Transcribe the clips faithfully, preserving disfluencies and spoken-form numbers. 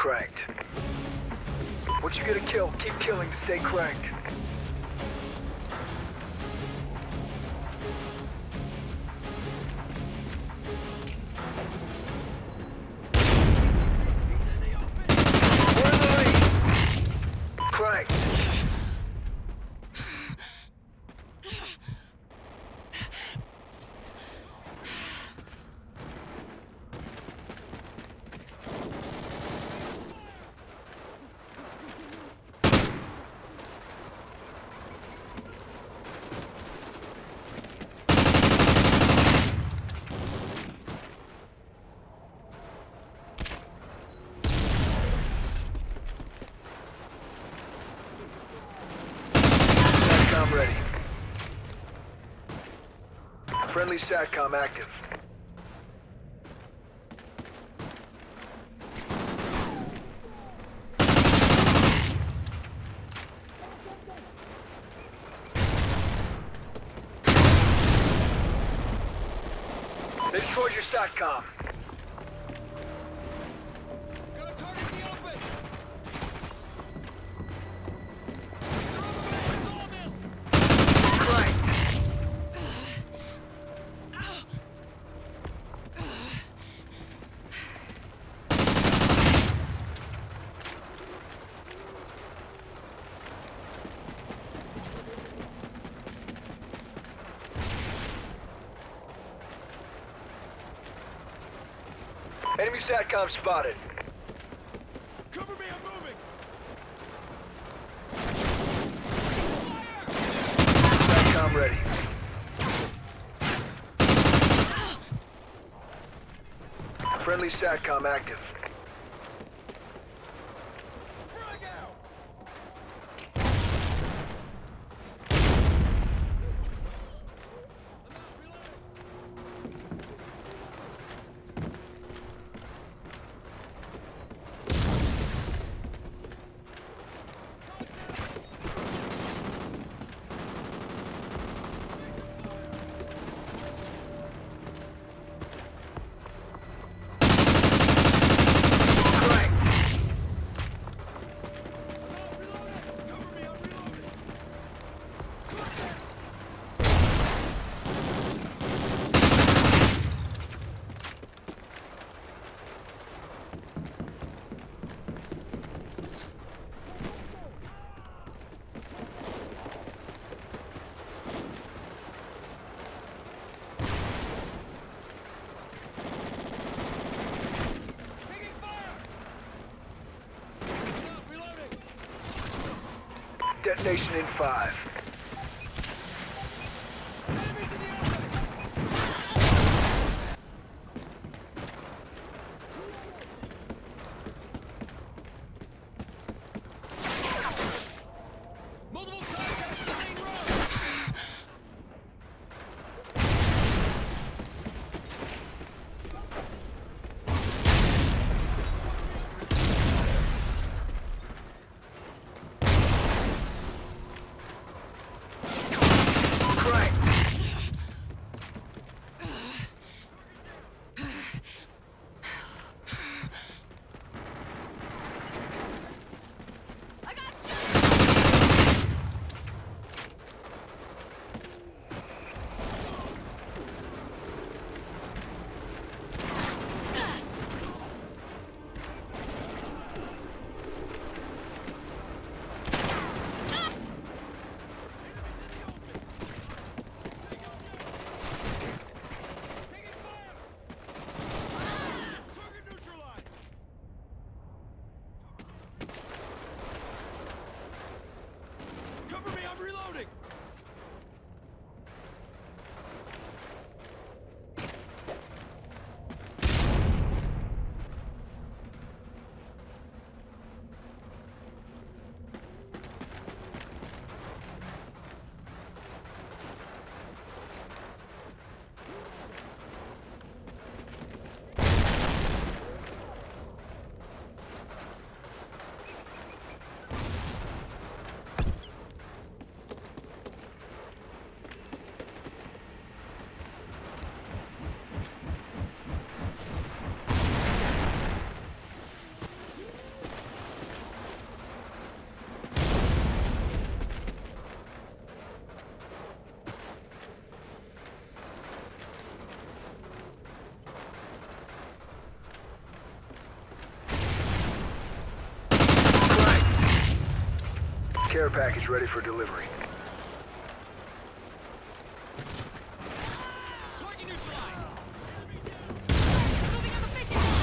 cranked. Once you get a kill, keep killing to stay cranked. We're in the lead. Cranked. SATCOM ready. Friendly SATCOM active. They destroyed your SATCOM. Got a target in the open! Cranked. Enemy SATCOM spotted. Cover me, I'm moving! SATCOM ready. Friendly SATCOM active. Frag out! I'm out, reloading! Cranked. Cover me, I'm reloading! Taking fire! I'm out, reloading! Detonation in five. Enemies in the open! Multiple contacts on the main road! care package ready for delivery. Target neutralized. Moving on the fishing line.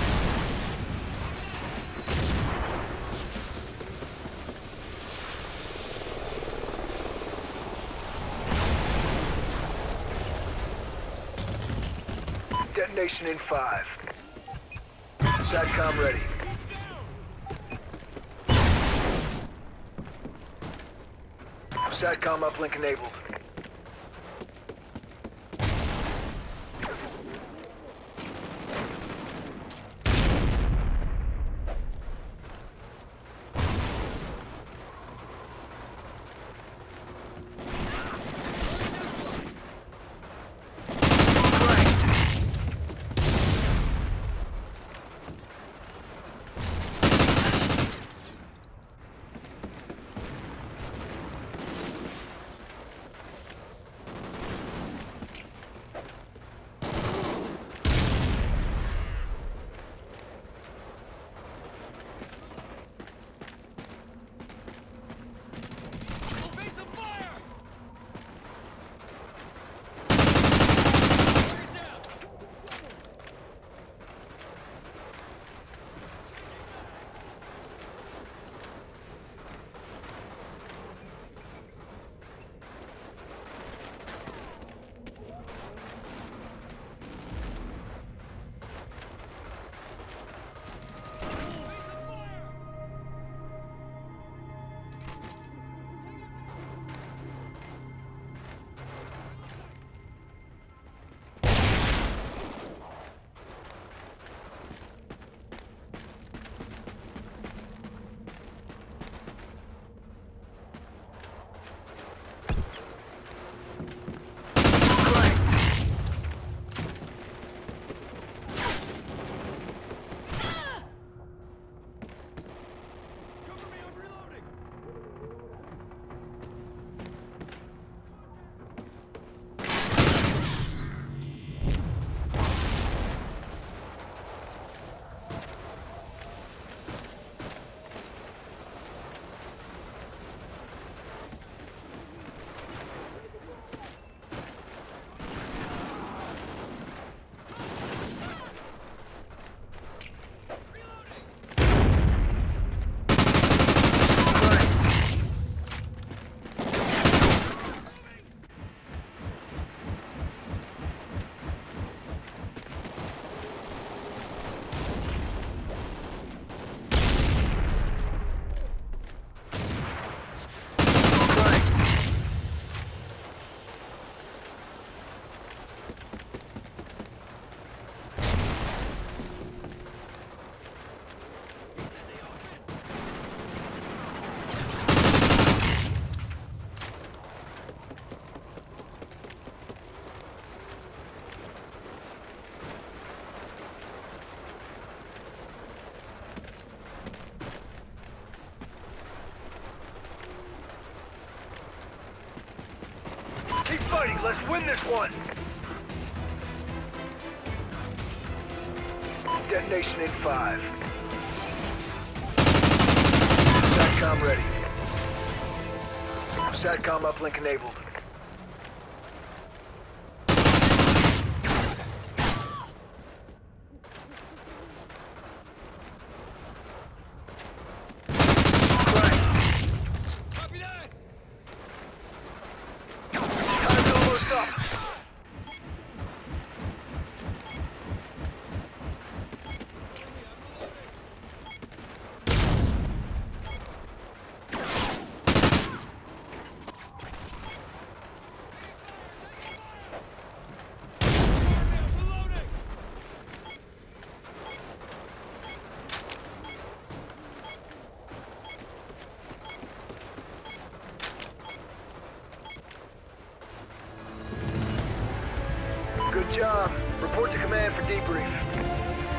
Detonation in five. SATCOM ready. SATCOM uplink enabled. Evasive fire. Target down. Evasive fire. Cover me, I'm reloading. Keep fighting, let's win this one! Detonation in five. SATCOM ready. SATCOM uplink enabled. Copy that. Time's almost up. Reloading. Good job. Report to command for debrief.